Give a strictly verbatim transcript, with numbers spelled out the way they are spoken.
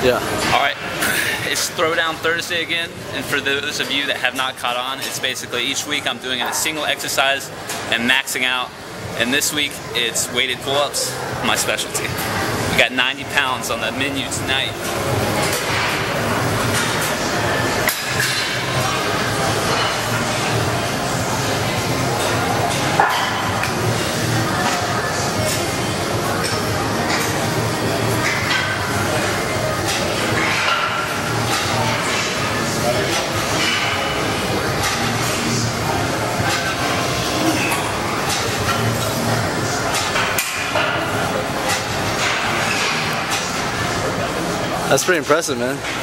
Yeah. Alright, it's Throwdown Thursday again, and for those of you that have not caught on, it's basically each week I'm doing a single exercise and maxing out, and this week it's weighted pull-ups, my specialty. We got ninety pounds on the menu tonight. That's pretty impressive, man.